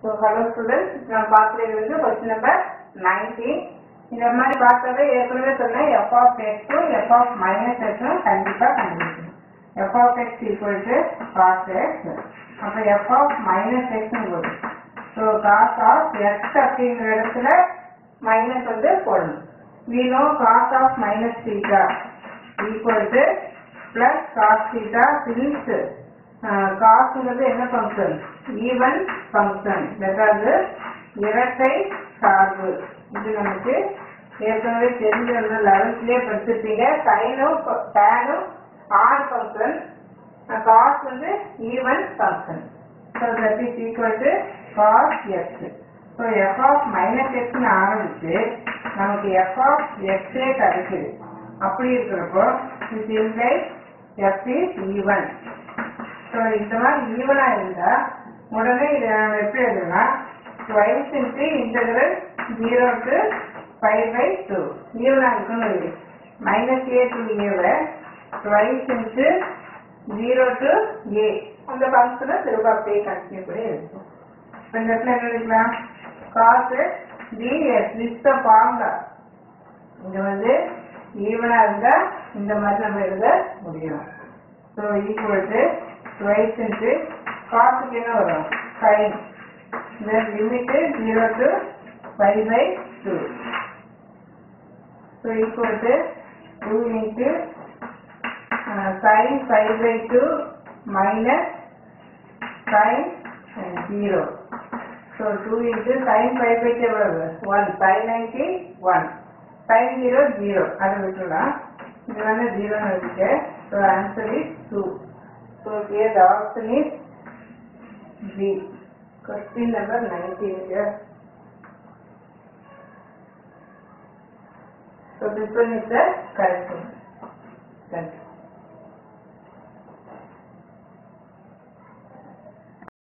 So hello students, நான் பார்க்கிறது வந்து question number 19. இந்த மாதிரி பார்த்தாலே ஏற்கனவே சொன்னேன் f of x ம் f of minus x ம் கண்டிப்பா கண்டுபிடிக்கணும். f of x equal to cos x. அப்ப f of minus x னு வரும். So cos of x அப்படிங்கிற இடத்துல மைனஸ் வந்து போடணும். We know cos of minus theta equal to plus cos theta since காசுங்கிறது என்ன ஃபங்க்ஷன்? Even function. அதாவது இரட்டை சார்பு. இது நமக்கு ஏற்கனவே தெரிஞ்ச 11th படிச்சிருப்பீங்க. சைனும் டேனும் ஆர் ஃபங்க்ஷன், காஸ் வந்து even function. So that is equal to cos X. So F of minus எக்ஸ்னு ஆரம்பிச்சு நமக்கு எஃப் ஆஃப் எக்ஸே கிடைக்குது. அப்படி இருக்கிறப்போ இது implies F is even. So இந்த மாதிரி ஈவனாக இருந்தால் உடனே இதை நம்ம எப்படி எழுதுனா ட்வைஸ் இன்ட்டு இன்டெகிரல் 0 to 5/2 ஈவனாக இருக்குன்னு மைனஸ் ஏ டு ஏவை ட்வைஸ் இன்ட்டு 0 to a அந்த ஃபங்க்ஷனை திரும்ப அப்படியே கண்டினியூ பண்ணி இருக்கும். இப்போ இந்த இடத்துல என்ன எழுதிக்கலாம்? காசு டிஎஸ் லிஸ்ட் ஃபார்முலா இங்கே வந்து ஈவனாக இருந்தால் இந்த மாதிரி நம்ம எழுத முடியும். So equal to twice into cos என்ன வரும்? sin. Then limit 0 to 5/2. So equal to 2 into sin 5/2 minus sin 0. So 2 into sin 5/2 எவ்வளவு? 1. sin 91. sin 0 0. அதை விட்டுலாம். இது வந்து 0 இருக்கு. So answer is 2. So here the option is B. Question number 19 here. So this one is the correct one. Thank you.